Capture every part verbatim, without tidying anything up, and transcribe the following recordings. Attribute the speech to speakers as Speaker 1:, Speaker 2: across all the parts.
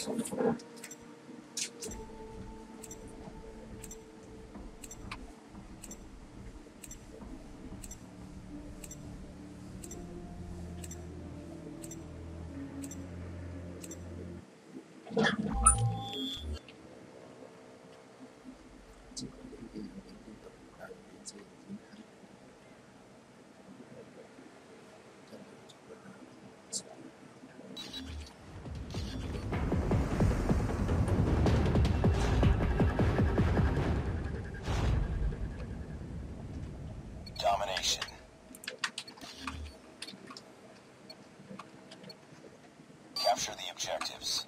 Speaker 1: Domination. Capture the objectives.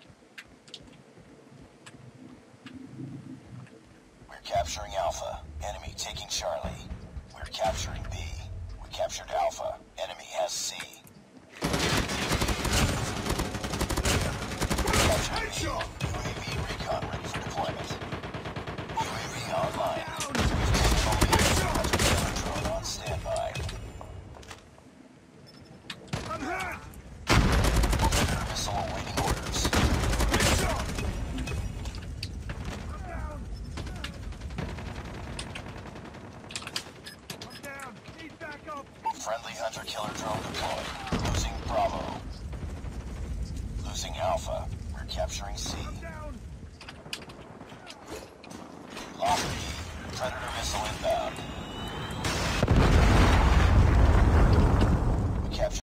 Speaker 1: We're capturing Alpha. Enemy taking Charlie. We're capturing B. We captured Alpha. Enemy has C. Captured B. U A V recon ready for deployment. U A V online. Drone on standby.
Speaker 2: I'm hurt!
Speaker 1: Missile awaiting orders.
Speaker 2: I'm down! Need backup!
Speaker 1: Friendly hunter-killer drone deployed. Losing Bravo. Losing Alpha. We're capturing C.